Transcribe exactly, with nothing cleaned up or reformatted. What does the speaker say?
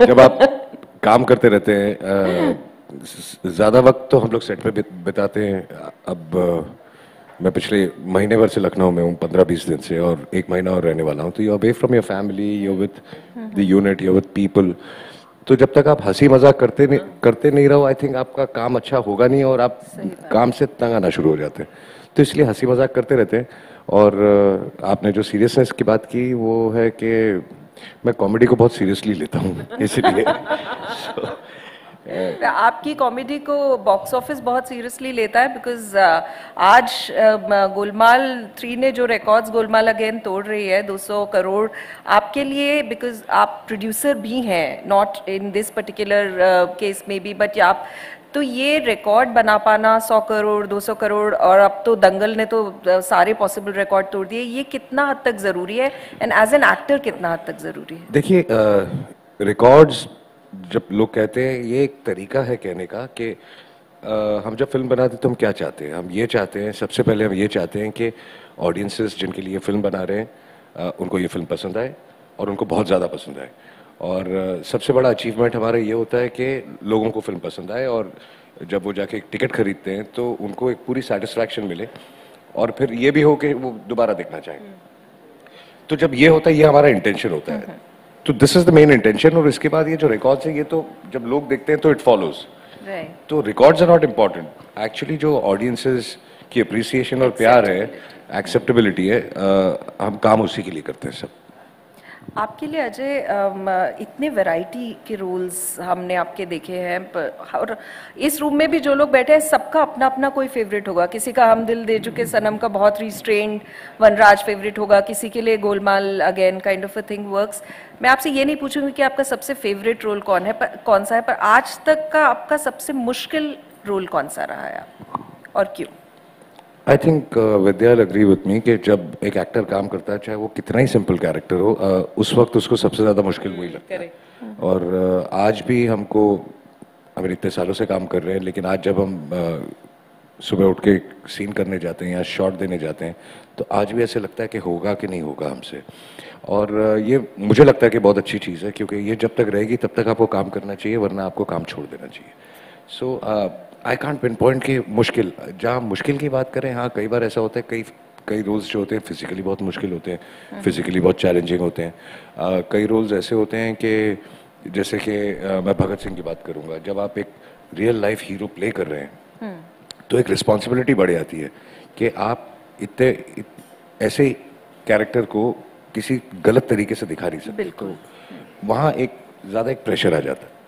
जब आप काम करते रहते हैं, ज़्यादा वक्त तो हम लोग सेट पे बित- बिताते हैं। अब अ, मैं पिछले महीने भर से लखनऊ में हूँ, पंद्रह बीस दिन से, और एक महीना और रहने वाला हूँ। तो you away from your family, you with the unit, you with people. तो जब तक आप हंसी मजाक करते नहीं करते नहीं रहो, आई थिंक आपका काम अच्छा होगा नहीं, और आप काम से तंग आना शुरू हो जाते हैं। तो इसलिए हंसी मजाक करते रहते हैं। और अ, आपने जो सीरियसनेस की बात की वो है कि मैं कॉमेडी को बहुत सीरियसली लेता हूँ, इसलिए so, आपकी कॉमेडी को बॉक्स ऑफिस बहुत सीरियसली लेता है, बिकॉज आज uh, गोलमाल थ्री ने जो रिकॉर्ड्स गोलमाल अगेन तोड़ रही है, दो सौ करोड़ आपके लिए, बिकॉज आप प्रोड्यूसर भी हैं, not in this particular case में भी, बट आप तो ये रिकॉर्ड बना पाना सौ करोड़ दो सौ करोड़, और अब तो दंगल ने तो uh, सारे पॉसिबल रिकॉर्ड तोड़ दिए, ये कितना हद तक ज़रूरी है, एंड एज एन एक्टर कितना हद तक ज़रूरी है? देखिए, रिकॉर्ड्स जब लोग कहते हैं, ये एक तरीका है कहने का कि अ, हम जब फिल्म बनाते हैं तो हम क्या चाहते हैं। हम ये चाहते हैं, सबसे पहले हम ये चाहते हैं कि ऑडियंसेस जिनके लिए फिल्म बना रहे हैं, अ, उनको ये फिल्म पसंद आए, और उनको बहुत ज़्यादा पसंद आए। और अ, सबसे बड़ा अचीवमेंट हमारा ये होता है कि लोगों को फिल्म पसंद आए, और जब वो जाके एक टिकट खरीदते हैं तो उनको एक पूरी सेटिस्फैक्शन मिले, और फिर ये भी हो कि वो दोबारा देखना चाहें। तो जब ये होता है, ये हमारा इंटेंशन होता है। तो this is the main intention. और इसके बाद ये जो रिकॉर्ड्स है, ये तो जब लोग देखते हैं तो इट फॉलोज। तो records are not important actually. जो ऑडियंसेस की अप्रिसिएशन और प्यार है, एक्सेप्टेबिलिटी है, अ, हम काम उसी के लिए करते हैं सब। आपके लिए अजय, अम, इतने वैरायटी के रोल्स हमने आपके देखे हैं, प- और इस रूम में भी जो लोग बैठे हैं, सबका अपना अपना कोई फेवरेट होगा। किसी का हम दिल दे चुके सनम का बहुत रिस्ट्रेन्ड वनराज फेवरेट होगा, किसी के लिए Golmaal again kind of a thing works. मैं आपसे ये नहीं पूछूंगी कि आपका सबसे फेवरेट रोल कौन है, पर कौन सा है, पर आज तक का आपका सबसे मुश्किल रोल कौन सा रहा है आपको, और क्यों? I think Vidya agree with me कि जब एक एक्टर काम करता है, चाहे वो कितना ही सिंपल कैरेक्टर हो, uh, उस वक्त उसको सबसे ज़्यादा मुश्किल वही लगता है। और uh, आज भी हमको, हम इतने सालों से काम कर रहे हैं, लेकिन आज जब हम uh, सुबह उठ के सीन करने जाते हैं या शॉट देने जाते हैं, तो आज भी ऐसे लगता है कि होगा कि नहीं होगा हमसे। और uh, ये मुझे लगता है कि बहुत अच्छी चीज़ है, क्योंकि ये जब तक रहेगी तब तक आपको काम करना चाहिए, वरना आपको काम छोड़ देना चाहिए। So I can't pinpoint कि मुश्किल, जहाँ मुश्किल की बात करें, हाँ कई बार ऐसा होता है, कई कई रोल्स जो होते हैं फिजिकली बहुत मुश्किल होते हैं, फिजिकली बहुत चैलेंजिंग होते हैं। uh, कई रोल्स ऐसे होते हैं कि जैसे कि uh, मैं भगत सिंह की बात करूँगा, जब आप एक रियल लाइफ हीरो प्ले कर रहे हैं तो एक रिस्पॉन्सिबिलिटी बढ़ जाती है कि आप इतने इत, ऐसे कैरेक्टर को किसी गलत तरीके से दिखा नहीं सकते। तो वहाँ एक ज़्यादा एक प्रेशर आ जाता है।